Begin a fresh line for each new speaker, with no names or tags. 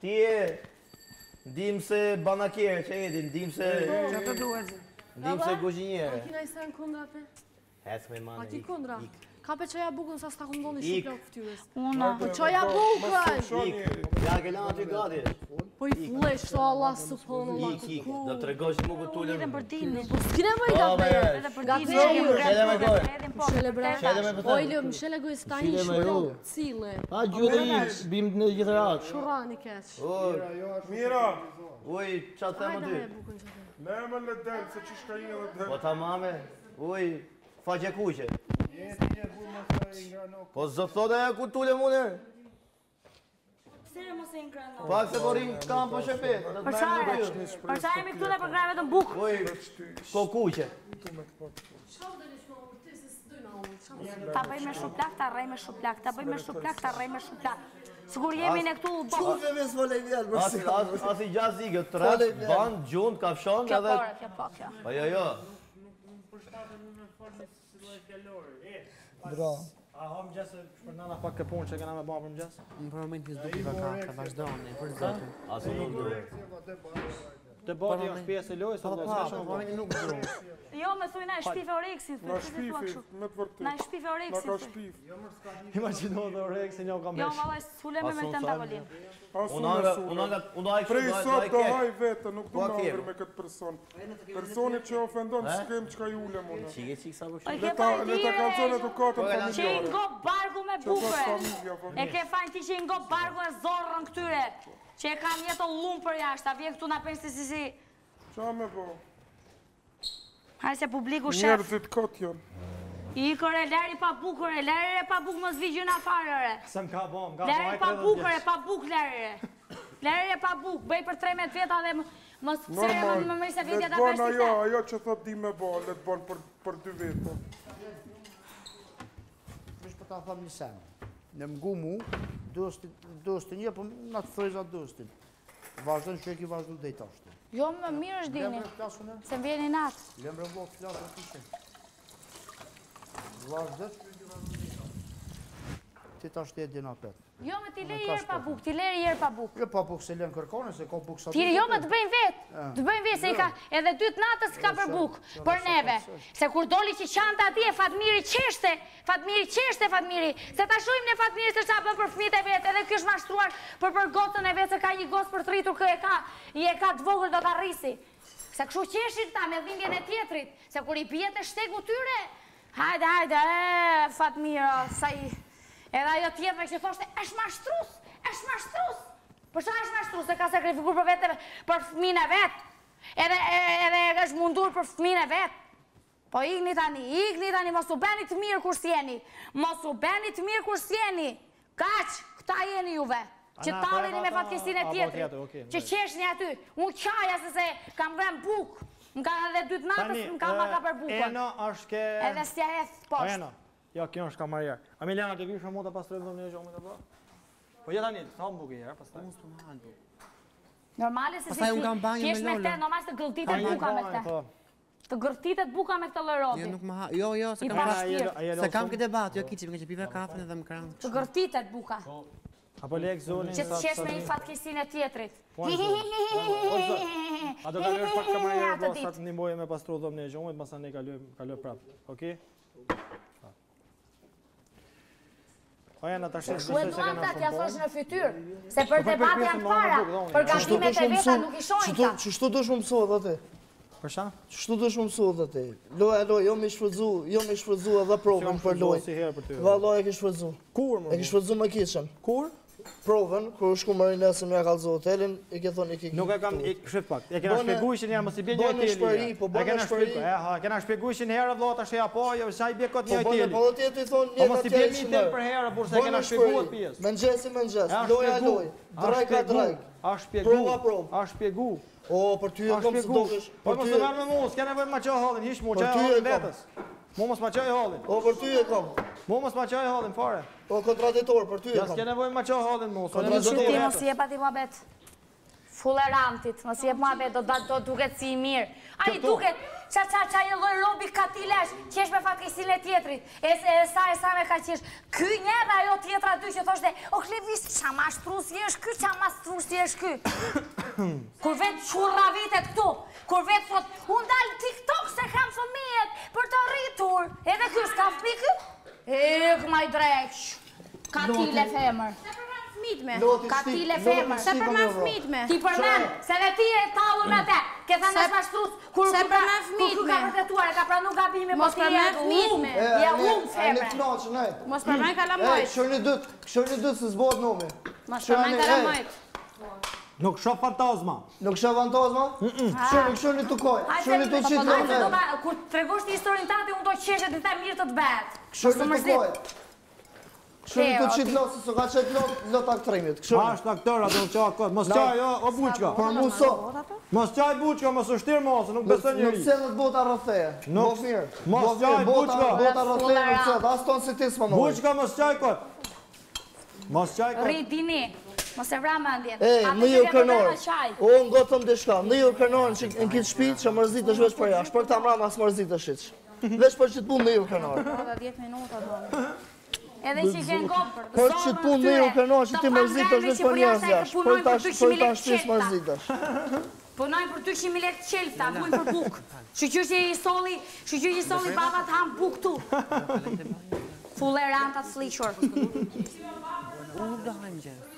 Ti e ndim se banakjerë, që edhi, ndim se...
Që të duhet?
Ndim se guzhinjere.
Kina i sen kundra te?
Hec me manë.
A ki kundra? Ka pe qoja bukën sa s'ta këndoni shuplok ftyrës.
Una.
Po qoja bukën!
Ja ke lanë aty gati.
Po i flesh, so Allah subhanallah.
Ik. Do të regosh mu këtë tullë.
Edhe për dimnin.
Po s'kine më i gabe.
Edhe për
Gabe
dimnin.
ju.
Shele me gojë.
Mshele bre.
Shele me pëtën.
Ojlë, mshele gojë s'ta një
Shele me ju.
shplok cile.
A gjurë i, bim në gjithë ratë.
Shurani keq.
Mira,
Uj, qatë të më
Hajde
ty?
me bukën që te.
me më le del, se që shka i edhe del.
Po ta mame, uj, faqe kuqe. Po zë thote e ku tullë mune?
Pse mos e ngrano?
Pak se po rim kam po shepet.
Për çfarë jemi këtu dhe për grave vetëm bukë?
Uj, ko kuqe.
Qa u dhe një shmo për ty se s'dojna unë?
Ta bëj me shuplak, ta rrej me shuplak, ta bëj me shuplak, ta rrej me shuplak. Sigur jemi ne këtu
Quve me s'vole vjerë, bërsi.
Asi gjatë zikë, të rrët, banë, gjunë, kafshon,
kjo
edhe...
pore, kjo po, kjo.
Po jo.
Bra.
A hom gjesë për nana pak ke punë që kena me ba për më gjesë?
Në për moment një s'duke vakata, vazhdojnë, për zotin.
Asi nuk duhet.
Të bati është pjesë e lojës,
Po,
do
po,
s'ka
për
shumë.
momentin nuk duhet.
Jo, me thuj na e shpife oreksit.
Na shpifi, me të vërtit.
Na e shpife
Na ka
oreksit.
shpif.
Imagino dhe orek se një kam
Jo,
vesh.
vallaj, sulem me të tavolin.
Unë
Unë
Prej sot të haj vete, nuk du
Po,
në
kemi.
angër me këtë person. Personit që ofendon, s'kem qka ju le mune.
Qike qik sa
O
përshim.
i ke fajn ti
Le ta kalzon edukatën
që i
familjare.
ngo bargu me bukëre.
familja, familja.
E ke fajn ti që i ngo bargu e zorrën këtyre. Që e kam jeto lumë për jashtë, a vjen këtu na pensi si.
Qa me bo?
Hajde se publiku shef.
Njerëzit kot janë.
Ikore, leri pa bukëre, leri pa bukë mos vi gjyna farëre.
Se më ka bo, më ka
Leri pa bukëre, pa bukë leri. Leri pa bukë, bëj për 13 vjeta dhe mos pësere më mëri se
Let
vjetja ta
bon
presite.
ajo që thot di me bo, let bon për 2 veta.
Mish për ta thëmë një sen. Në mgu mu, dostin një, për në të thëjza dostin. Vazhdojnë që e ki vazhdu dhe i tashtë.
Jo, më mirë është dini,
Lemre flasune?
se më vjeni natë.
Lemre vlog flasë aty që. Vazhdojnë që e ki vazhdu dhe i tashtë. Ti tashtë e dina petë.
Jo, me ti le i pa bukë, ti le i herë pa bukë.
Jo pa bukë se len kërkone, se ka bukë sa
Ti jo me të bëjmë vetë, të bëjmë vetë, se i ka edhe 2 natës ka për bukë, për neve. Se kur doli që qanta atje, Fatmiri qeshte, se ta shojmë në Fatmiri se qa bën për fëmijët e vetë, edhe kjo është mashtruar për gocën e vetë, se ka një gocë për të rritur kë e ka të vogël do të rrisi. Se kështu qeshin ta me dhimbjen e tjetrit, se kur i bjet e shtegu tyre, hajde, Fatmira, sa i... Edhe ajo tjetëve që thoshte, është mashtrus. Për çfarë është mashtrus? Se ka sakrifikuar për vete, për fëmijën e vet. Edhe është mundur për fëmijën e vet. Po ikni tani, mos u bëni të mirë kur sjeni. Kaq, këta jeni juve. Që talleni me fatkeqësinë e tjetrit. Që qeshni aty. Unë qaja se kam vënë bukë. Më kanë edhe 2 natës, më kanë ka për bukën.
Eno është ke...
Edhe s'ja heth poshtë.
Eno, jo, kjo është kamarjer. Amiliana, ke vishë mota pas të rëndon një gjomë të bërë? Po jetë tani, të thamë bukë i herë, pas të...
Unë s'tu më halë bukë.
Normale se
Pastaj unë kam banjë me
me
Lola.
këte, normale se të gëlltitet buka me këte. Të gërtitet buka me këtë lërodi.
Jo, nuk më ha... Jo, se
I
kam...
bashkirë.
Se kam këtë debat, jo kiqim, që pive kafen edhe më kranë.
Të gërtitet buka.
Apo lek zonin...
Që të qesh me i fatkeqësinë e tjetrit.
A do kalojsh pak kamarjerë bo, sa të ndimboje me pastru dhëm një gjomit, masa ne kaloj prapë. Oke? Oja, në të ashtë
Shu e duan ta t'ja thosh në fytyrë, se për debat janë të para, për gatimet e veta nuk i shojnë ta.
Qështu do shumë mësot atë?
Për sha?
Qështu do shumë mësot atë? Loj, jo me shfrëdzu edhe provën për loj. Valoj e ke shfrëdzu.
Kur,
E ke shfrëdzu më kishen.
Kur?
Provën, kur shku marinesën me kalzo hotelin, i ke thonë i ke...
Nuk e kam, shqip pak, e kena shpjegu ishin njerë, mos i bje një
Bone shpëri, po bone shpëri.
Kena shpjegu ishin herë vlo, tash e apo, jo, sa i bje këtë një
Po
teli.
po do tjetë i thonë
Po
një
mos i bje një tel për herë, burse e kena shpjegu atë pjesë.
Me nxesi, loja loj, drajka drajk.
A shpjegu,
Prova provë.
a shpjegu.
O, për ty e kom së dokesh.
Po mos të merë me mu, s'ke nevojë ma qoj hallin, hish mu, qoj hallin vetës. Mu mos ma qoj hallin.
O, për ty e kom.
Mu mos ma qoj hallin, fare.
O, kontraditor, për ty e
Ja
kom.
s'ke nevojë ma qoj hallin mu, s'ke
Ti
nevojë
mos jep ati muhabet fullerantit, mos jep muhabet, do duket si i mirë. A i duket, qa një lloj robi katilesh, qesh me fatkeqësinë e tjetrit. E sa me ka qesh. Ky njëra ajo tjetra dy që thoshte, o Klevis, qa mashtrues jesh ky, qa mashtrues jesh ky. Kur vetë qurra vitet këtu, kur vetë thot, unë dal TikTok se kam fëmijët për të rritur. Edhe ky s'ka fëmijë ky? Ek maj dreq. Katile femër. Katile femër.
Se përmen fëmijët
me. Ti përmen, se dhe ti e tallur me te. Ke thënë është mashtrus, kur ka vërtetuar, e ka pranu gabimi, po ti je umë. Je umë femër.
Mos përmen kalamajt. Këshoni dytë se zbohet nomi.
Mos përmen kalamajt.
Nuk shoh fantazma.
Nuk shë fantazma? Këshoni të koj. Këshoni të qitë lotë.
Kur të tregosh një historin tate, unë do qeshet të them mirë të të betë.
Këshoni të koj. Këshoni të qitë lotë, se ka qëtë lotë aktrimit.
Ashtë aktera, do në qa këtë. Mos qaj, o buqka.
Për mu so.
Mos qaj buqka, mos është tirë mosë, nuk besë njëri.
Nuk sedhët bota rrëtheje.
Mos qaj buqka.
Bota rrëtheje nuk sedhët. Asë tonë si ti s'ma mojë.
Buqka, mos qaj këtë. Mos qaj këtë.
Rritini. Mos e vra mendjen.
Në ju kërnor, unë gotëm dhe shka, në ju kërnor që në kitë shpit që mërzit është veç për jashtë, për këta mram asë mërzit është iqë. Veç për që të punë në ju kërnor.
Edhe që i kënë kopër.
Për që të punë në ju kërnor që ti mërzit është veç për jashtë jashtë, për ta shpis mërzit është.
Punojnë për 200.000 lekë qelfta, bujnë për bukë. Shqyqyr që i soli baba të hamë bukë tu. Fullerantat sliqor.
Unë do hajmë gjë.